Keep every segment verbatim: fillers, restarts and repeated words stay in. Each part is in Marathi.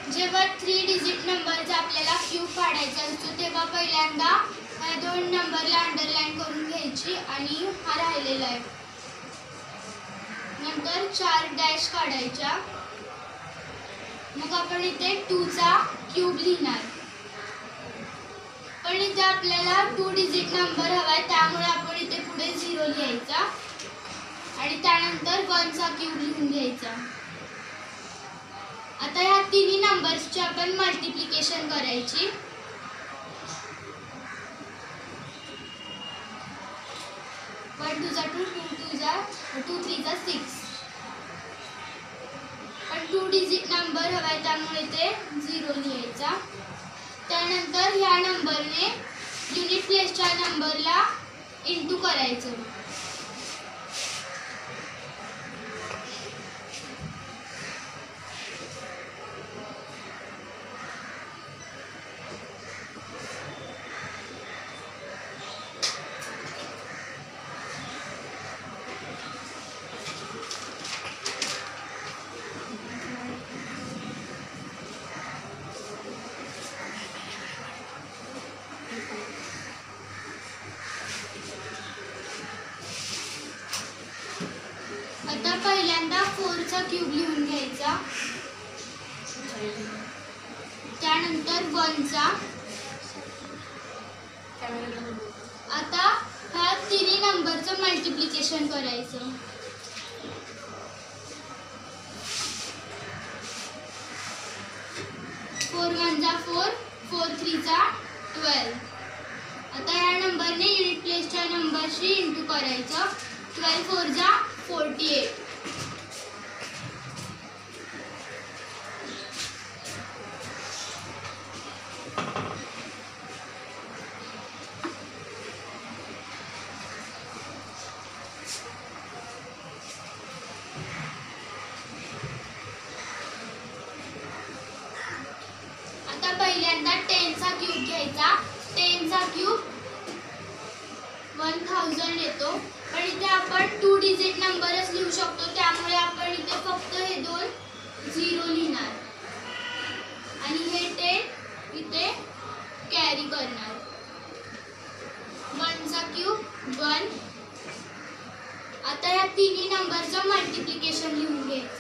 जेव्हा थ्री डिजिट नंबरचा आपल्याला क्यूब काढायचा असतो तेव्हा पहिल्यांदा ह्या दोन नंबरला अंडरलाईन करून घ्यायची आणि हा राहिलेला आहे. नंतर चार डॅश काढायच्या. मग आपण इथे टू चा क्यूब लिहिणार. पण इथे आपल्याला टू डिजिट नंबर हवाय त्यामुळे आपण इथे पुढे झिरो लिहायचा आणि त्यानंतर वन चा क्यूब लिहून घ्यायचा. आता ह्या तिन्ही नंबर्सची आपण मल्टिप्लिकेशन करायची. वन टू जा टू, टू टू जा टू, थ्री जा सिक्स. पण टू डिजिट नंबर हवाय त्यामुळे ते झिरो लिहायचा. त्यानंतर ह्या नंबरने युनिट प्लेसच्या नंबरला इंटू करायचं. आता पहिल्यांदा फोर चा क्यूब लिहून घ्यायचा. त्यानंतर वन चा. आता ह्या तिन्ही नंबरचं मल्टिप्लिकेशन करायचं. फोर वन जा फोर, फोर थ्री जा ट्वेल्व. आता ह्या नंबरने युनिट प्लेसच्या नंबरशी इंटू करायचं. ट्वेल्व फोर जा फोर्टी एट. आता पहिल्यांदा टेन चा क्यूब घ्यायचा. टेन चा क्यूब वन थाउजंड येतो. पण इथे आपण टू डिजिट नंबरच लिहू शकतो त्यामुळे आपण इथे फक्त हे दोन झिरो लिहिणार आणि हे टेन इथे कॅरी करणार. वन चा क्यूब वन. आता या तिन्ही नंबरचं मल्टिप्लिकेशन लिहून घ्यायचं.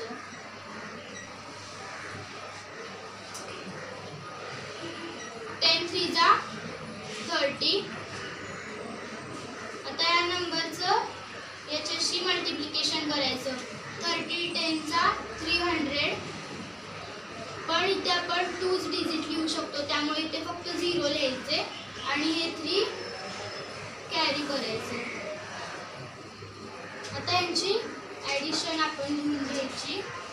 टेन थ्री जा थर्टी. आता या नंबरचं याच्याशी मल्टिप्लिकेशन करायचं. थर्टी टेन चा थ्री हंड्रेड. पण इथे आपण टूच डिजिट लिहू शकतो त्यामुळे इथे फक्त झिरो लिहायचे आणि हे थ्री कॅरी करायचे. आता यांची ॲडिशन आपण लिहून घ्यायची.